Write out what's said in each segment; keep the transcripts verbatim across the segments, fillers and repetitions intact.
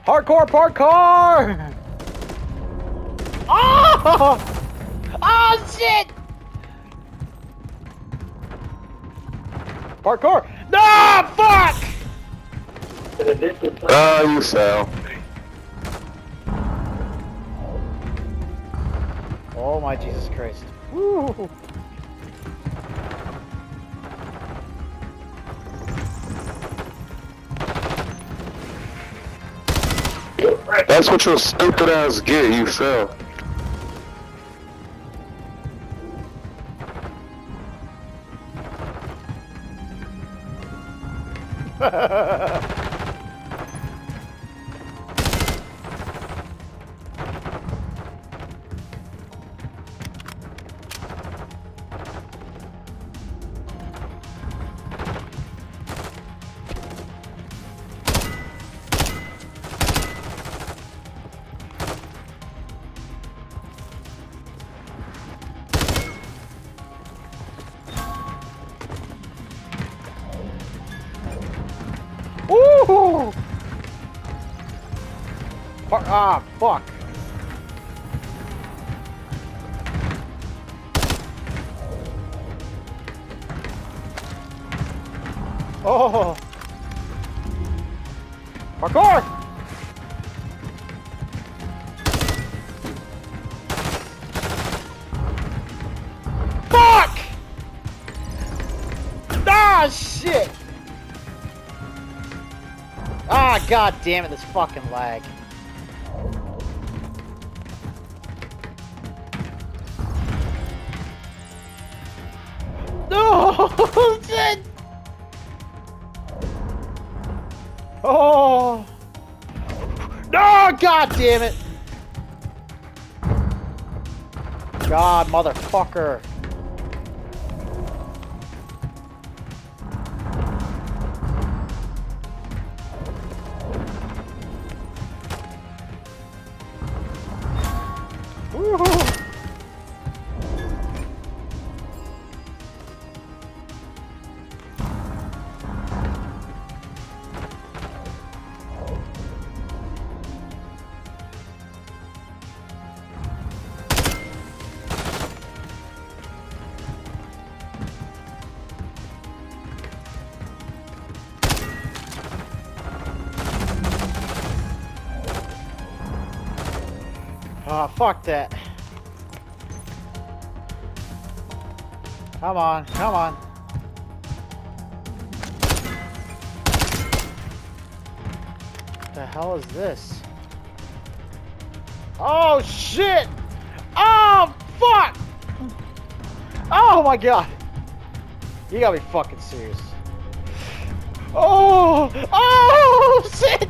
Hardcore parkour! Oh! Oh shit! Parkour! No! Fuck! Oh, you fell. Oh my Jesus Christ. Woo! That's what your stupid ass get, you fell. Woo! Par ah, fuck. Oh. Parkour! Fuck! Ah, shit! Ah, god damn it, this fucking lag. No! Shit! Oh! No! God damn it! God, motherfucker. Woohoo! Oh, fuck that. Come on, come on. What the hell is this? Oh, shit! Oh, fuck! Oh, my God. You gotta be fucking serious. Oh! Oh, shit!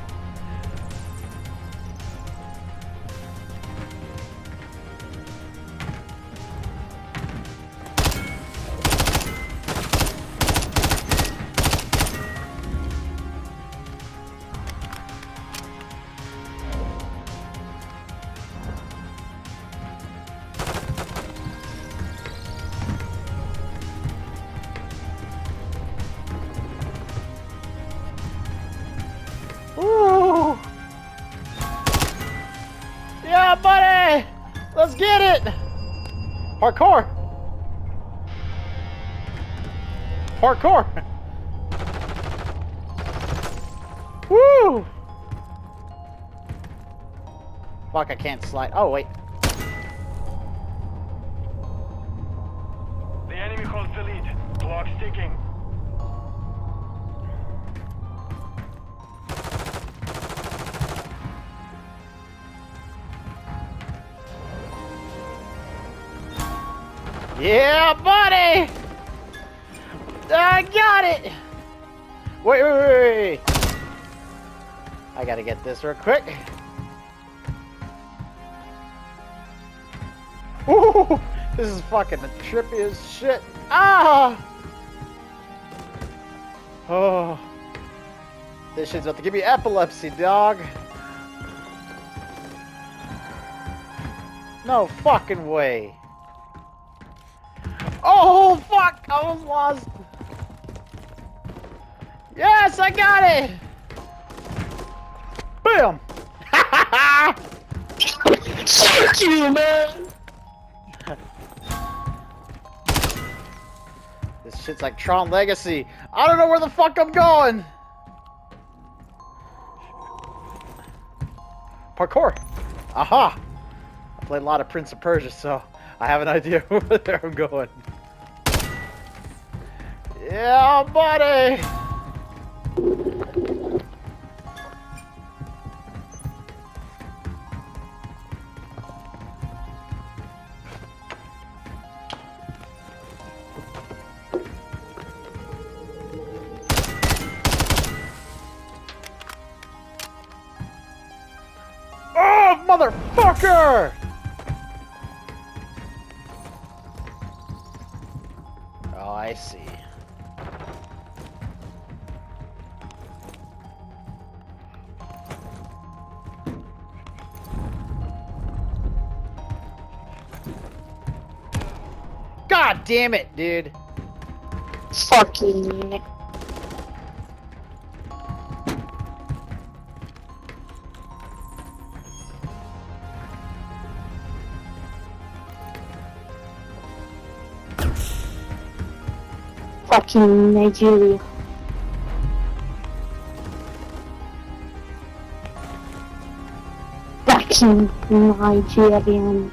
Ooh. Yeah, buddy! Let's get it! Parkour! Parkour! Woo! Fuck, I can't slide. Oh, wait. The enemy holds the lead. Clock's ticking. Yeah, buddy! I got it! Wait, wait, wait, wait. I gotta get this real quick. Ooh, this is fucking trippy as shit. Ah! Oh. This shit's about to give me epilepsy, dog. No fucking way. Oh, fuck! I almost lost. Yes, I got it! Bam! him! Fuck you, man! This shit's like Tron Legacy. I don't know where the fuck I'm going! Parkour! Aha! I played a lot of Prince of Persia, so I have an idea where I'm going. Yeah, buddy! Oh, motherfucker! Oh, I see. God damn it, dude. Fucking. Fucking Nigeria. Fucking Nigerian.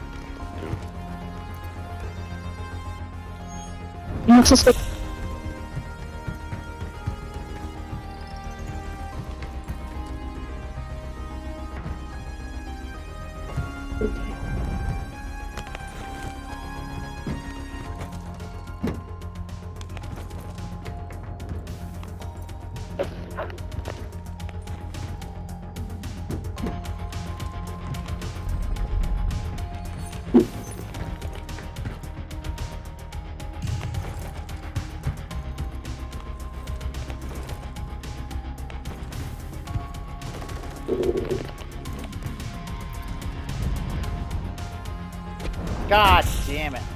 You just like. God damn it.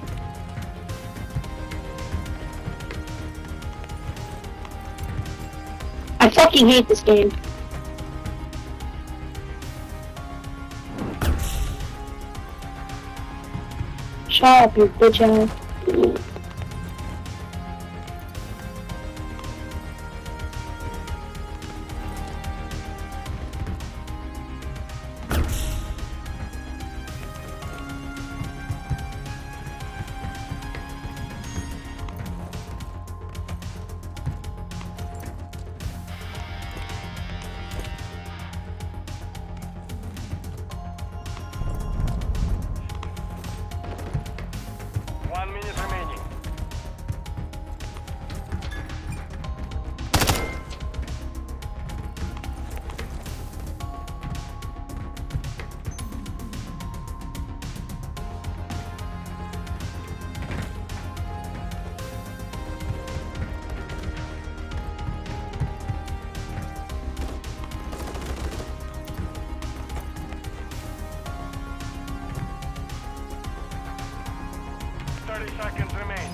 I fucking hate this game. Shut up, you bitch ass. One minute remaining. Thirty seconds remain.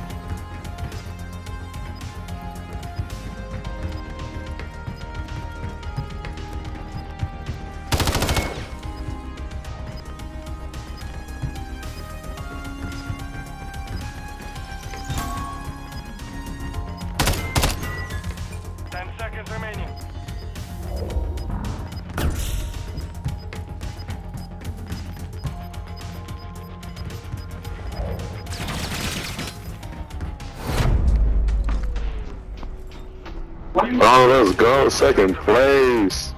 Ten seconds remaining. Oh, let's go. Second place.